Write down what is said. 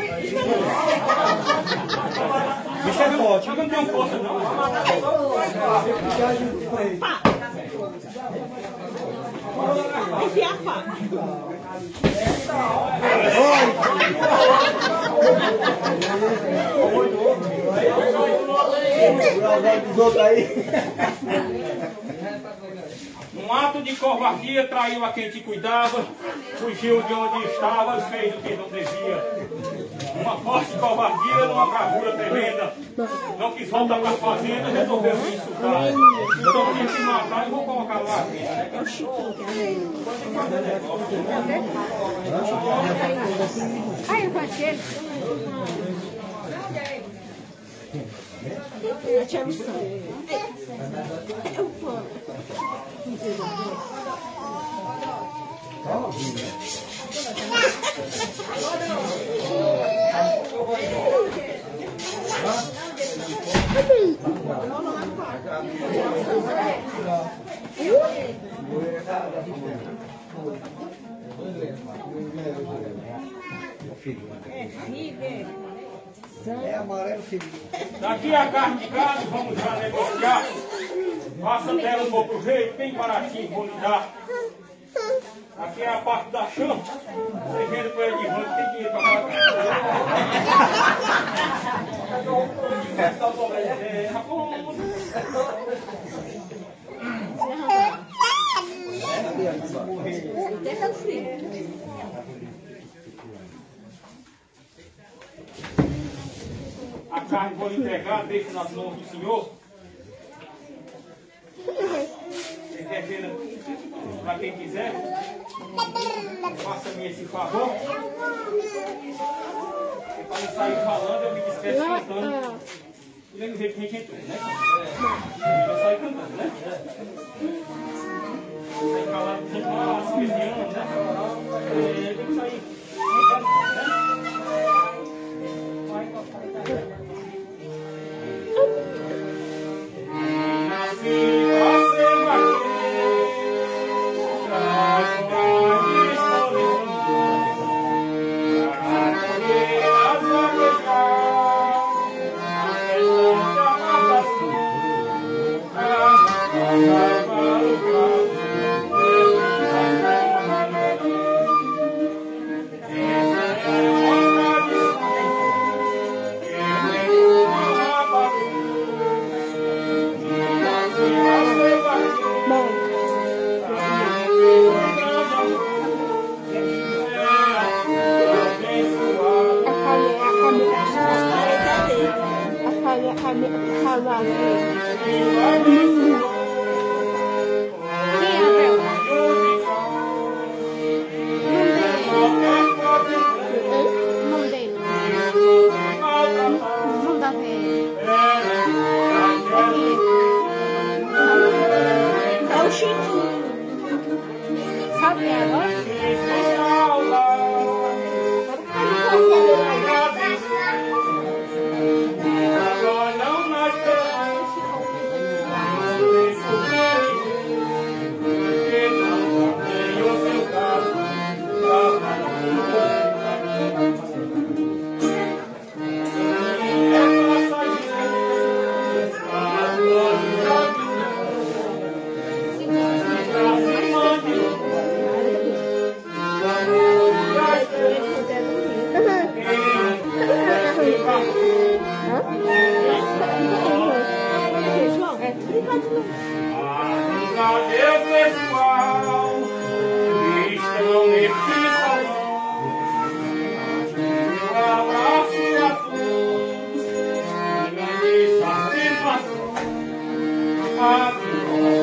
Bicho é forte, eu não tenho força não. Enfia a faca. Um ato de covardia traiu a quem te cuidava, fugiu de onde estava e fez o que não devia. Uma forte covardia numa bravura tremenda. Não quis voltar para a fazenda, resolveu me insultar. Então tinha que matar e vou colocar lá. É o Chiquinho, que é ai, eu parceiro. Eu te amo só. Eu vou. É amarelo, filho. Daqui a carne de gado, vamos já negociar. Faça dela um pouco jeito, bem baratinho, vou lhe dar. Aqui é a parte da chama. Você vendo com ele de rango, tem dinheiro para pagar. Deixa o filho. A carne vou entregar, deixo nas mãos do Senhor. Você quer ver para quem quiser? Faça-me esse favor. Para não sair falando, eu me despeço cantando. Do mesmo jeito que a gente entrou, né? Eu saio cantando, né? Sair falando, espelhando, né? Tem que sair cantando, né? Abençoado.